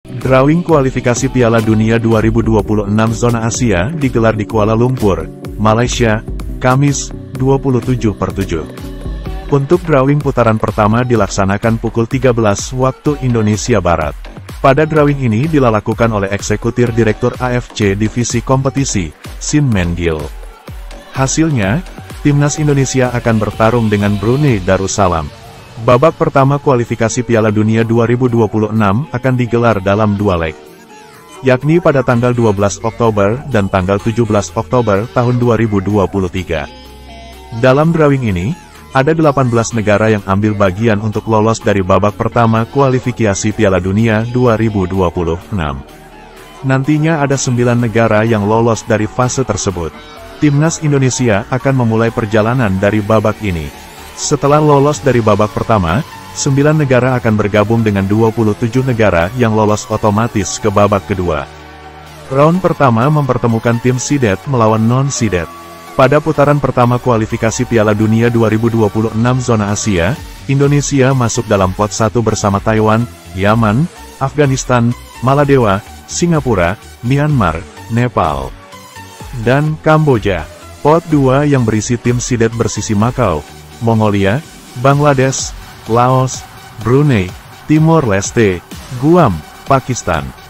Drawing kualifikasi Piala Dunia 2026 Zona Asia digelar di Kuala Lumpur, Malaysia, Kamis, 27/7. Untuk drawing putaran pertama dilaksanakan pukul 13 waktu Indonesia Barat. Pada drawing ini dilakukan oleh Eksekutif Direktur AFC Divisi Kompetisi, Sin Mendil. Hasilnya, Timnas Indonesia akan bertarung dengan Brunei Darussalam. Babak pertama kualifikasi Piala Dunia 2026 akan digelar dalam 2 leg, yakni pada tanggal 12 Oktober dan tanggal 17 Oktober tahun 2023. Dalam drawing ini, ada 18 negara yang ambil bagian untuk lolos dari babak pertama kualifikasi Piala Dunia 2026. Nantinya ada 9 negara yang lolos dari fase tersebut. Timnas Indonesia akan memulai perjalanan dari babak ini. Setelah lolos dari babak pertama, 9 negara akan bergabung dengan 27 negara yang lolos otomatis ke babak kedua. Round pertama mempertemukan tim seeded melawan non-seeded. Pada putaran pertama kualifikasi Piala Dunia 2026 Zona Asia, Indonesia masuk dalam pot 1 bersama Taiwan, Yaman, Afghanistan, Maladewa, Singapura, Myanmar, Nepal, dan Kamboja. Pot 2 yang berisi tim seeded bersisi Macau, Mongolia, Bangladesh, Laos, Brunei, Timor Leste, Guam, Pakistan,